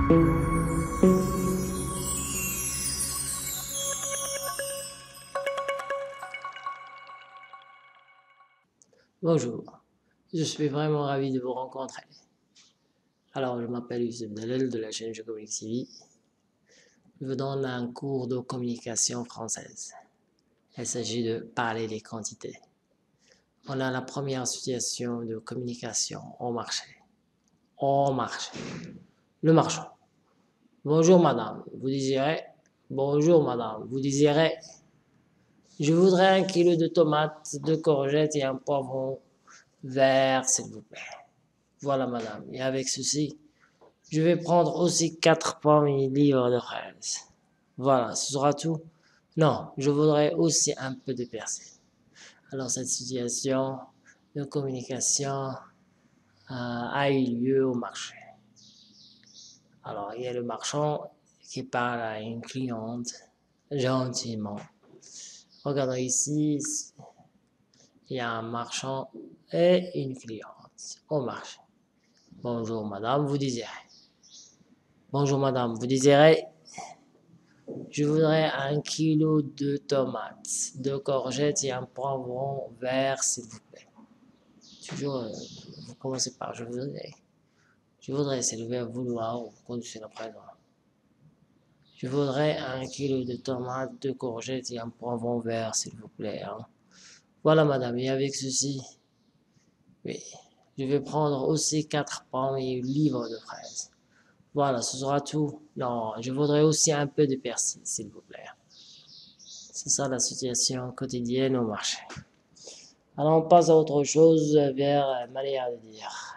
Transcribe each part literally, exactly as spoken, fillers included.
Bonjour, je suis vraiment ravi de vous rencontrer. Alors, je m'appelle Youssef Dalel de la chaîne Je Communique T V. Je vous donne un cours de communication française. Il s'agit de parler des quantités. On a la première situation de communication au marché. Au marché. Le marchand. Bonjour madame, vous désirez? Bonjour madame, vous désirez? Je voudrais un kilo de tomates, de courgettes et un poivron vert, s'il vous plaît. Voilà madame, et avec ceci, je vais prendre aussi quatre pommes et livres de fraises. Voilà, ce sera tout. Non, je voudrais aussi un peu de persil. Alors cette situation de communication euh, a eu lieu au marché. Alors il y a le marchand qui parle à une cliente gentiment. Regardons ici, il y a un marchand et une cliente au marché. Bonjour madame, vous désirez? Bonjour madame, vous désirez? Je voudrais un kilo de tomates, de courgettes et un poivron vert, s'il vous plaît. Toujours, euh, vous commencez par je voudrais. Je voudrais, c'est le verbe vouloir ou condition présent. Je voudrais un kilo de tomates, de courgettes et un poivron vert, s'il vous plaît. Hein. Voilà madame, et avec ceci, oui, je vais prendre aussi quatre pommes et une livre de fraises. Voilà, ce sera tout. Non, je voudrais aussi un peu de persil, s'il vous plaît. C'est ça la situation quotidienne au marché. Alors on passe à autre chose vers la manière de dire.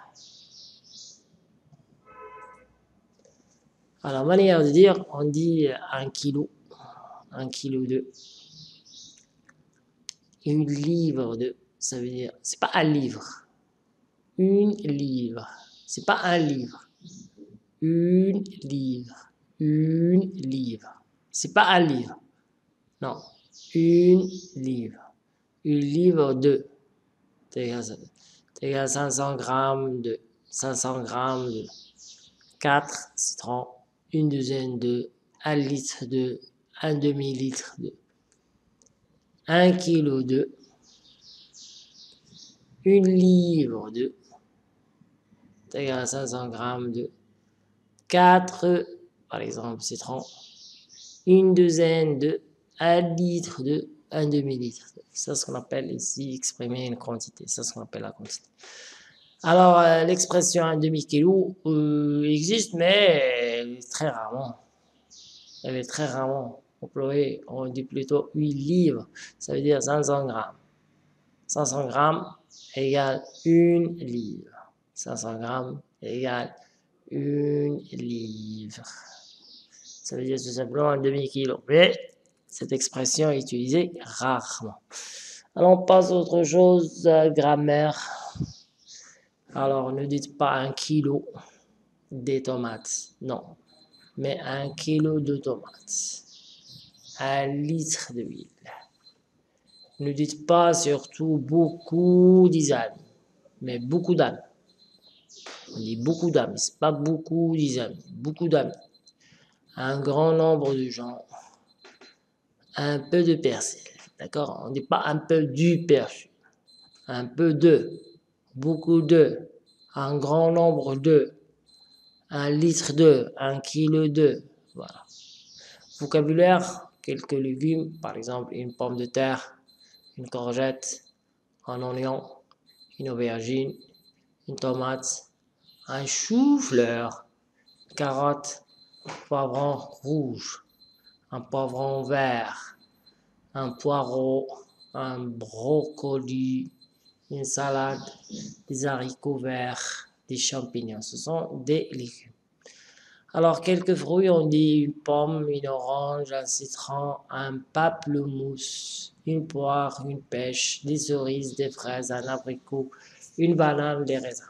Alors manière de dire, on dit un kilo, un kilo de, une livre de, ça veut dire, c'est pas un livre, une livre, c'est pas un livre, une livre, une livre, c'est pas un livre, non, une livre, une livre de, c'est cinq cents grammes de, cinq cents grammes de, quatre citrons, une douzaine de, un litre de, un demi-litre de, un kilo de, une livre de, c'est égal à cinq cents grammes de, quatre, par exemple, citrons, une douzaine de, un litre de, un demi-litre de. C'est ce qu'on appelle ici exprimer une quantité. C'est ce qu'on appelle la quantité. Alors, euh, l'expression un demi-kilo euh, existe, mais très rarement. Elle est très rarement employée. On dit plutôt huit livres. Ça veut dire cinq cents grammes. cinq cents grammes égale une livre. cinq cents grammes égale une livre. Ça veut dire tout simplement un demi-kilo. Mais cette expression est utilisée rarement. Alors, on passe à autre chose, euh, grammaire. Alors, ne dites pas un kilo des tomates. Non. Mais un kilo de tomates. Un litre d'huile. Ne dites pas surtout beaucoup d'amis, mais beaucoup d'amis. On dit beaucoup d'amis, c'est pas beaucoup d'amis, beaucoup d'amis. Un grand nombre de gens. Un peu de persil, d'accord? On ne dit pas un peu du persil. Un peu de, beaucoup de, un grand nombre de, un litre de, un kilo de, voilà. Vocabulaire, quelques légumes, par exemple une pomme de terre, une courgette, un oignon, une aubergine, une tomate, un chou-fleur, carotte, poivron rouge, un poivron vert, un poireau, un brocoli, une salade, des haricots verts, des champignons. Ce sont des légumes. Alors, quelques fruits, on dit une pomme, une orange, un citron, un pamplemousse, une poire, une pêche, des cerises, des fraises, un abricot, une banane, des raisins.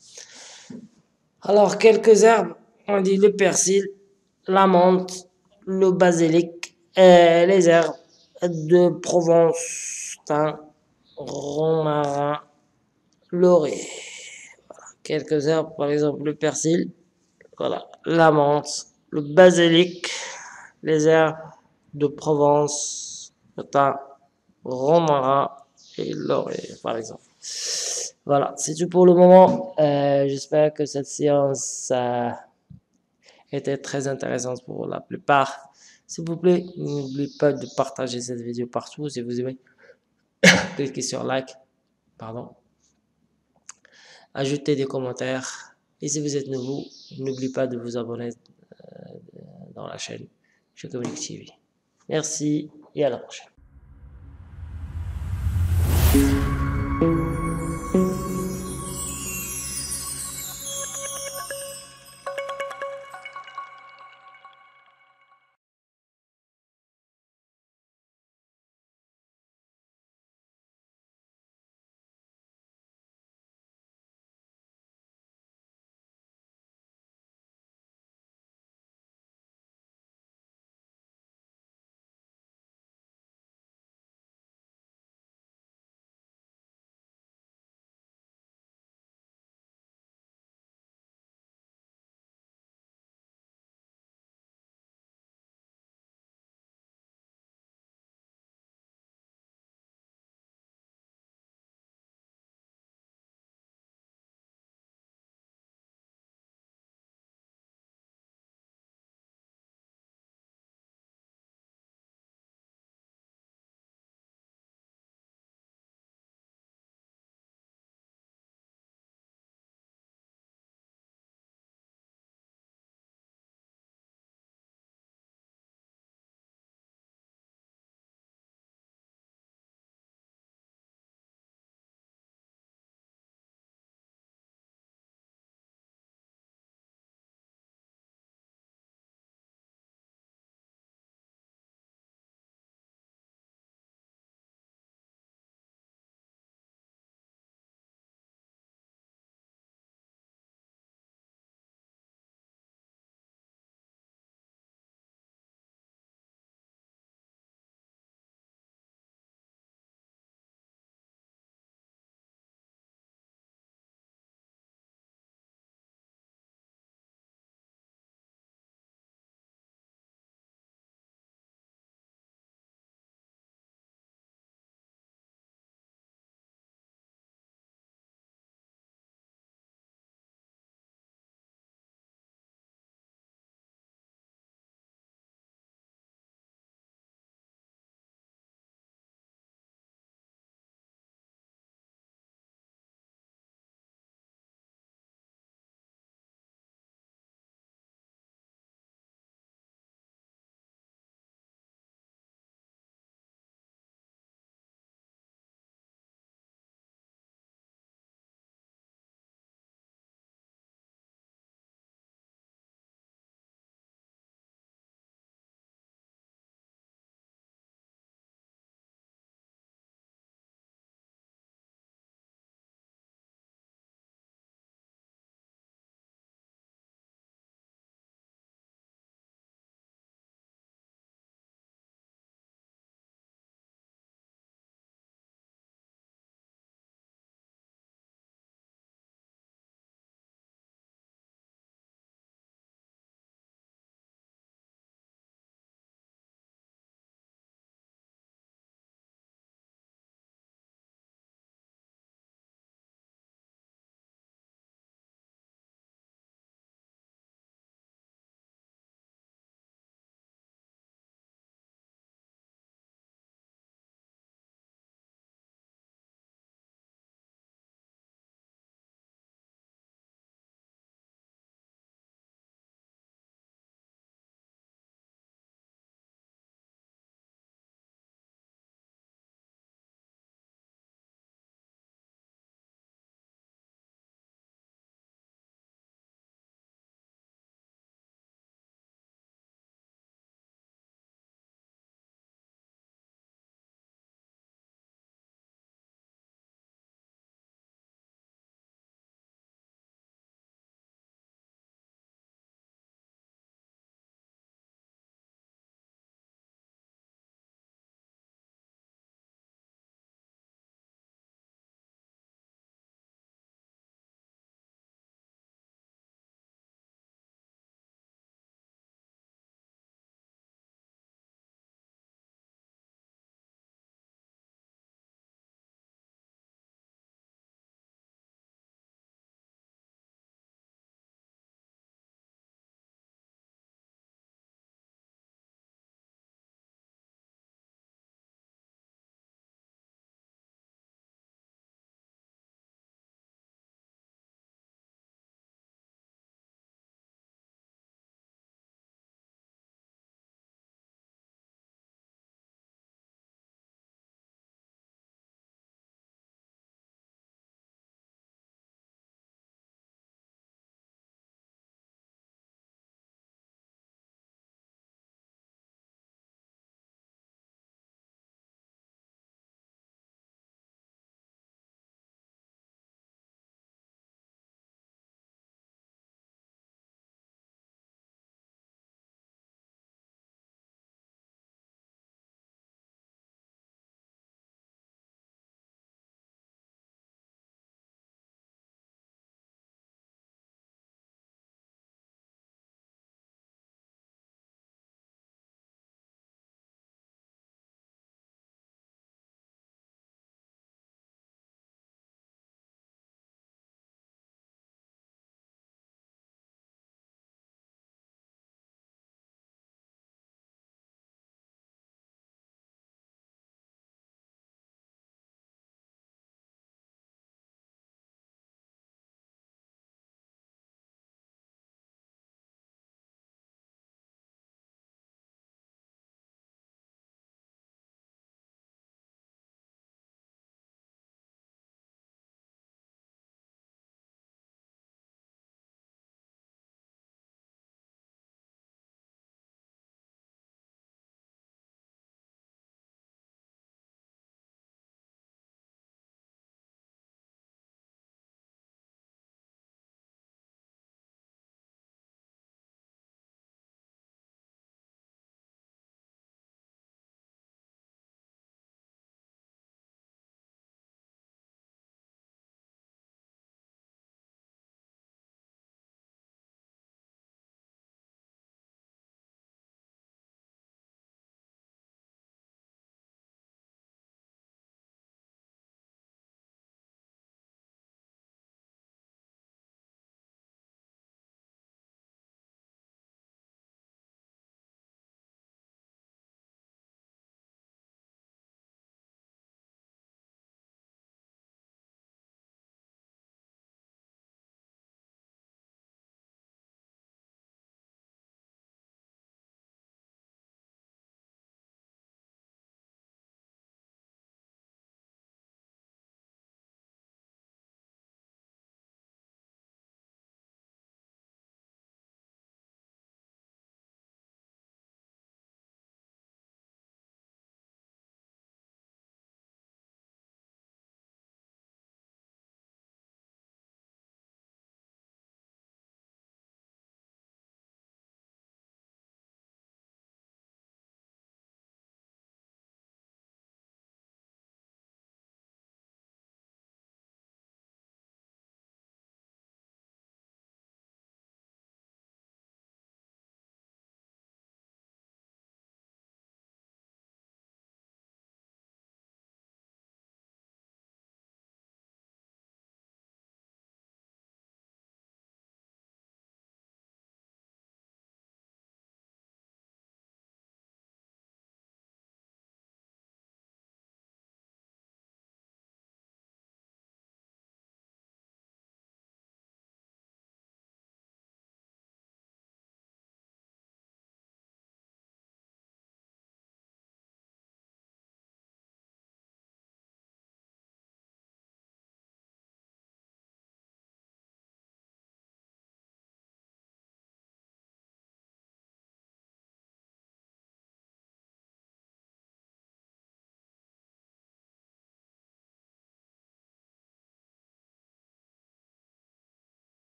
Alors, quelques herbes, on dit le persil, la menthe, le basilic, et les herbes de Provence, thym, romarin, laurier. Voilà. Quelques herbes, par exemple le persil, Voilà, la menthe, le basilic, les herbes de Provence, le thym, romarin et laurier, par exemple. Voilà, c'est tout pour le moment. Euh, J'espère que cette séance a été très intéressante pour la plupart. S'il vous plaît, n'oubliez pas de partager cette vidéo partout si vous aimez. Cliquez sur like, pardon. Ajoutez des commentaires. Et si vous êtes nouveau, n'oubliez pas de vous abonner dans la chaîne Chocomilk T V. Merci et à la prochaine.